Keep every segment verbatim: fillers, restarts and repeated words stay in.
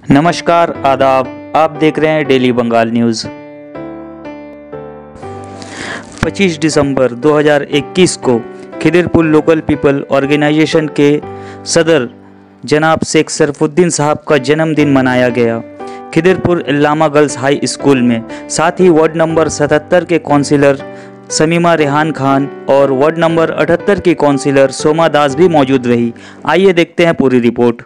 नमस्कार, आदाब। आप देख रहे हैं डेली बंगाल न्यूज़। पच्चीस दिसंबर दो हज़ार इक्कीस को खिदिरपुर लोकल पीपल ऑर्गेनाइजेशन के सदर जनाब शेख सरफुद्दीन साहब का जन्मदिन मनाया गया Khidirpur Illama girls high school में। साथ ही वार्ड नंबर सतहत्तर के काउंसिलर समीमा रेहान खान और वार्ड नंबर अठहत्तर की काउंसिलर सोमा दास भी मौजूद रही। आइए देखते हैं पूरी रिपोर्ट।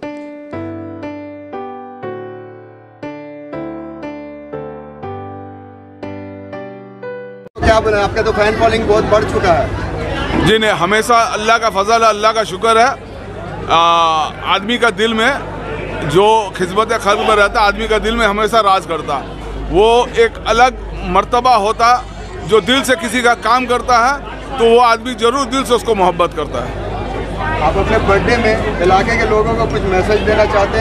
क्या बोले, आपका तो फैन फॉलोइंग बहुत बढ़ चुका है। जी नहीं, हमेशा अल्लाह का फजल है, अल्लाह का शुक्र है। आ, आदमी का दिल में जो खिदमत खल्क में रहता है, आदमी का दिल में हमेशा राज करता। वो एक अलग मर्तबा होता जो दिल से किसी का काम करता है तो वो आदमी जरूर दिल से उसको मोहब्बत करता है। आप अपने बर्थडे में इलाके के लोगों को कुछ मैसेज देना चाहते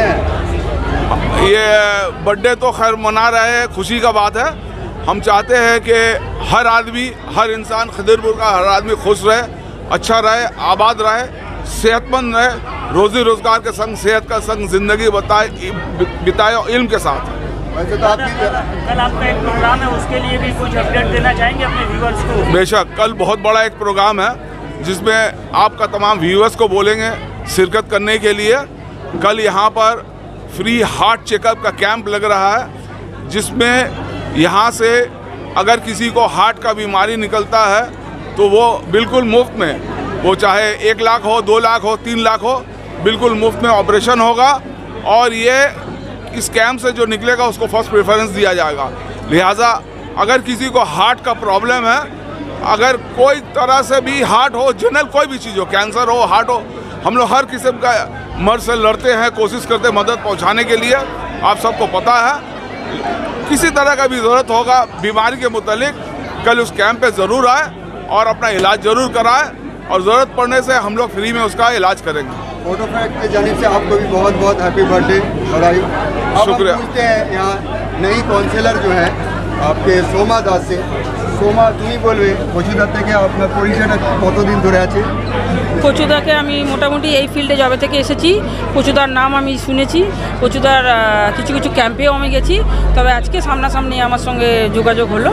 हैं? ये बर्थडे तो खैर मना रहे हैं, खुशी का बात है। हम चाहते हैं कि हर आदमी, हर इंसान, खिदिरपुर का हर आदमी खुश रहे, अच्छा रहे, आबाद रहे, सेहतमंद रहे, रोजी रोजगार के संग सेहत का संग जिंदगी बताए बिताए इल्म के साथ। वैसे तो आपकी कल आपका एक प्रोग्राम है, उसके लिए भी कुछ अपडेट देना चाहेंगे अपने व्यूअर्स को? बेशक, कल बहुत बड़ा एक प्रोग्राम है जिसमें आपका तमाम व्यूअर्स को बोलेंगे शिरकत करने के लिए। कल यहाँ पर फ्री हार्ट चेकअप का कैंप लग रहा है, जिसमें यहाँ से अगर किसी को हार्ट का बीमारी निकलता है तो वो बिल्कुल मुफ्त में, वो चाहे एक लाख हो, दो लाख हो, तीन लाख हो, बिल्कुल मुफ्त में ऑपरेशन होगा। और ये इस कैंप से जो निकलेगा उसको फर्स्ट प्रेफरेंस दिया जाएगा। लिहाजा अगर किसी को हार्ट का प्रॉब्लम है, अगर कोई तरह से भी हार्ट हो, जनरल कोई भी चीज़ हो, कैंसर हो, हार्ट हो, हम लोग हर किस्म का मर्ज से लड़ते हैं, कोशिश करते हैं मदद पहुँचाने के लिए। आप सबको पता है, किसी तरह का भी ज़रूरत होगा बीमारी के मुतालिक, कल उस कैंप पे ज़रूर आए और अपना इलाज ज़रूर कराएं, और ज़रूरत पड़ने से हम लोग फ्री में उसका इलाज करेंगे। फोटो फैक्ट की जानिब से आपको भी बहुत बहुत हैप्पी बर्थडे, बधाई। शुक्रिया। पूछते हैं यहाँ नई काउंसिलर जो है आपके सोमा दास से। সোমা, তুমি বলবে কচুদা থেকে আপনার পরিচয়টা কতদিন ধরে আছে? কচুদাকে আমি মোটামুটি এই ফিল্ডে জবে থেকে এসেছি। কচুদার নাম আমি শুনেছি, কচুদার কিছু কিছু ক্যাম্পেও আমি গেছি, তবে আজকে সামনাসামনি আমার সঙ্গে যোগাযোগ হলো।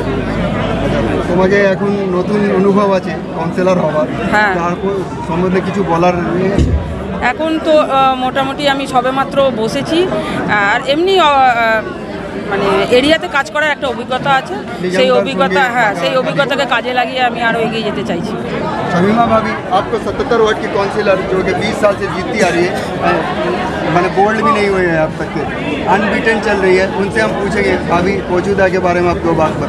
তোমাকে এখন নতুন অনুভব আছে কাউন্সিলর হওয়ার, হ্যাঁ, তারপর সম্বন্ধে কিছু বলার এখন তো মোটামুটি আমি সবেমাত্র বসেছি, আর এমনি মানে এরিয়াতে কাজ করার একটা অভিজ্ঞতা আছে। সেই অভিজ্ঞতা, হ্যাঁ, সেই অভিজ্ঞতাকে কাজে লাগিয়ে আমি আরও এগিয়ে যেতে চাইছি। शमीमा भाभी, आपको सतहत्तर वार्ड की काउंसिलर जो कि बीस साल से जीतती आ रही है, मैंने बोल्ड भी नहीं हुए हैं अब तक के, अनबीटन चल रही है, उनसे हम पूछेंगे भाभी कोचुदा के बारे में आप दो बात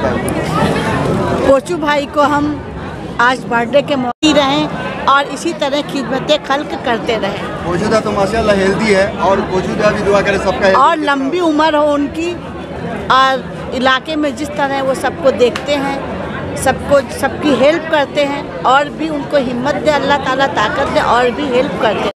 बताओ। कोचू भाई को हम आज बर्थडे के मौके रहें और इसी तरह खिदमतें खल्क करते रहें। कोचुदा तो माशाल्लाह हेल्दी है, और कोचुदा भी दुआ करे सबका और लंबी उम्र हो उनकी, और इलाके में जिस तरह वो सबको देखते हैं, सबको सबकी हेल्प करते हैं, और भी उनको हिम्मत दे अल्लाह ताला, ताकत दे, और भी हेल्प करते हैं।